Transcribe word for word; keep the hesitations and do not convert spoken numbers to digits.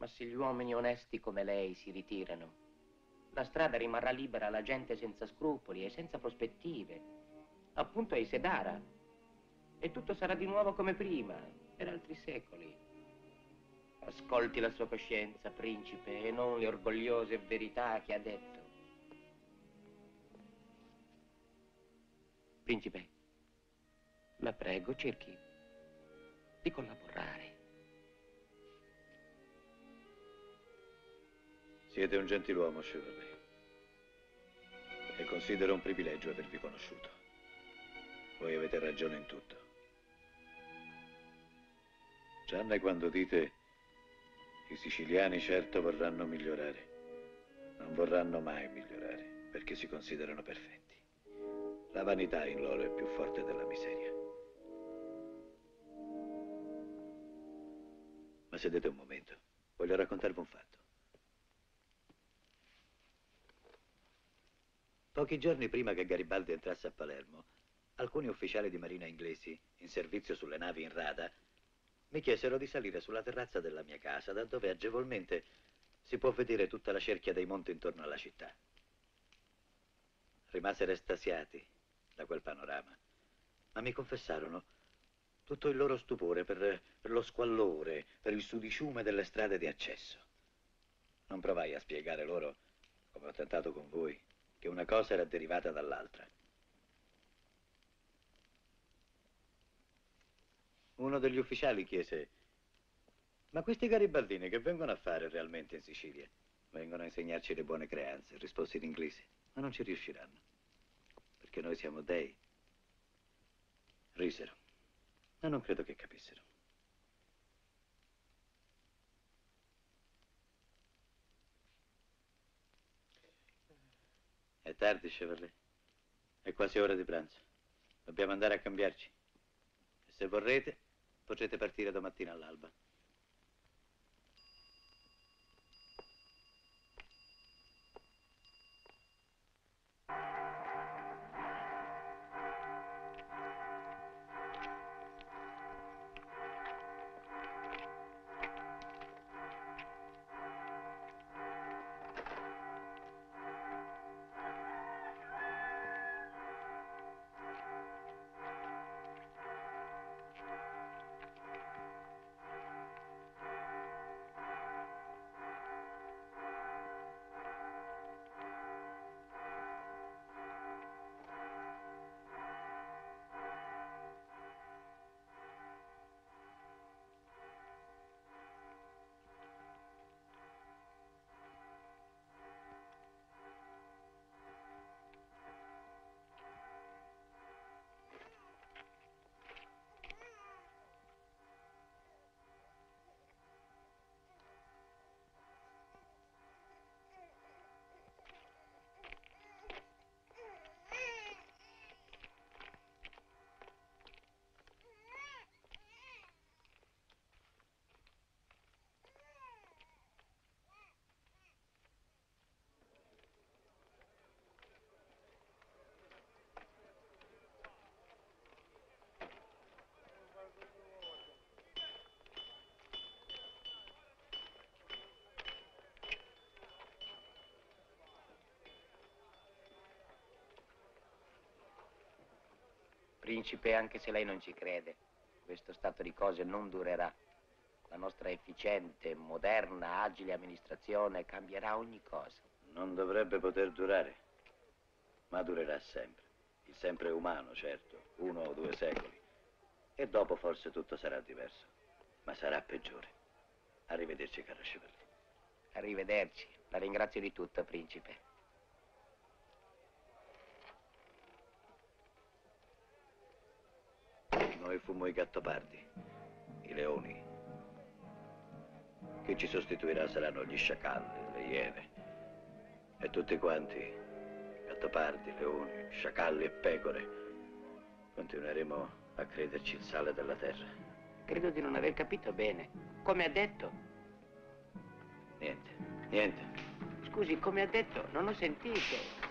Ma se gli uomini onesti come lei si ritirano, la strada rimarrà libera alla gente senza scrupoli e senza prospettive, appunto ai Sedara. E tutto sarà di nuovo come prima, per altri secoli. Ascolti la sua coscienza, principe, e non le orgogliose verità che ha detto. Principe, la prego, cerchi di collaborare. Siete un gentiluomo, Chevrolet. E considero un privilegio avervi conosciuto. Voi avete ragione in tutto. Tranne quando dite i siciliani certo vorranno migliorare. Non vorranno mai migliorare, perché si considerano perfetti. La vanità in loro è più forte della miseria. Ma sedete un momento. Voglio raccontarvi un fatto. Pochi giorni prima che Garibaldi entrasse a Palermo, alcuni ufficiali di marina inglesi, in servizio sulle navi in rada, mi chiesero di salire sulla terrazza della mia casa, da dove agevolmente si può vedere tutta la cerchia dei monti intorno alla città. Rimasero estasiati da quel panorama, ma mi confessarono tutto il loro stupore per, per lo squallore, per il sudiciume delle strade di accesso. Non provai a spiegare loro, come ho tentato con voi, che una cosa era derivata dall'altra. Uno degli ufficiali chiese: ma questi garibaldini che vengono a fare realmente in Sicilia? Vengono a insegnarci le buone creanze, risposi in inglese, ma non ci riusciranno, perché noi siamo dei. Risero, ma non credo che capissero. È tardi, Chevrolet. È quasi ora di pranzo. Dobbiamo andare a cambiarci. E se vorrete, potrete partire domattina all'alba. Principe, anche se lei non ci crede, questo stato di cose non durerà. La nostra efficiente, moderna, agile amministrazione cambierà ogni cosa. Non dovrebbe poter durare, ma durerà sempre. Il sempre è umano, certo, uno o due secoli. E dopo forse tutto sarà diverso, ma sarà peggiore. Arrivederci, caro Chevrolet. Arrivederci. La ringrazio di tutto, principe. Noi fummo i gattopardi, i leoni. Chi ci sostituirà saranno gli sciacalli, le iene. E tutti quanti, gattopardi, leoni, sciacalli e pecore, continueremo a crederci il sale della terra. Credo di non aver capito bene. Come ha detto? Niente, niente. Scusi, come ha detto? Non ho sentito.